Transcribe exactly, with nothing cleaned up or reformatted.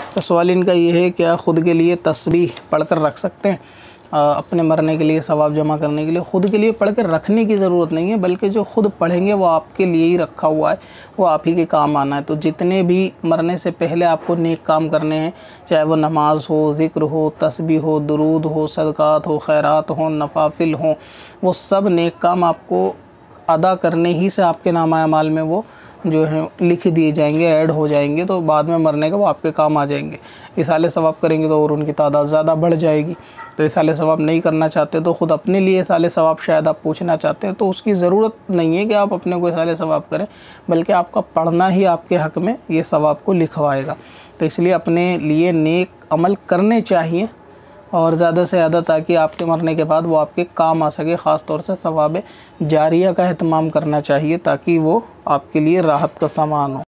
तो सवाल इनका ये है, क्या ख़ुद के लिए तस्बीह पढ़कर रख सकते हैं? अपने मरने के लिए सवाब जमा करने के लिए ख़ुद के लिए पढ़ कर रखने की ज़रूरत नहीं है, बल्कि जो ख़ुद पढ़ेंगे वो आपके लिए ही रखा हुआ है, वो आप ही के काम आना है। तो जितने भी मरने से पहले आपको नेक काम करने हैं, चाहे वो नमाज हो, ज़िक्र हो, तस्बीह हो, दुरूद हो, सदक़ात हो, खैरात हो, नफाफिल हो, वो सब नेक काम आपको अदा करने ही से आपके नामा अमाल में वो जो है लिख दिए जाएंगे, ऐड हो जाएंगे। तो बाद में मरने का वो आपके काम आ जाएंगे। इसाले सवाब करेंगे तो और उनकी तादाद ज़्यादा बढ़ जाएगी। तो इसाले सवाब नहीं करना चाहते तो ख़ुद अपने लिए इसाले सवाब शायद आप पूछना चाहते हैं, तो उसकी ज़रूरत नहीं है कि आप अपने को इसाले सवाब करें, बल्कि आपका पढ़ना ही आपके हक़ में ये सवाब को लिखवाएगा। तो इसलिए अपने लिए नेक अमल करने चाहिए और ज़्यादा से ज़्यादा, ताकि आपके मरने के बाद वो आपके काम आ सके। ख़ास तौर से सवाब जारिया का एहतमाम करना चाहिए, ताकि वो आपके लिए राहत का सामान हो।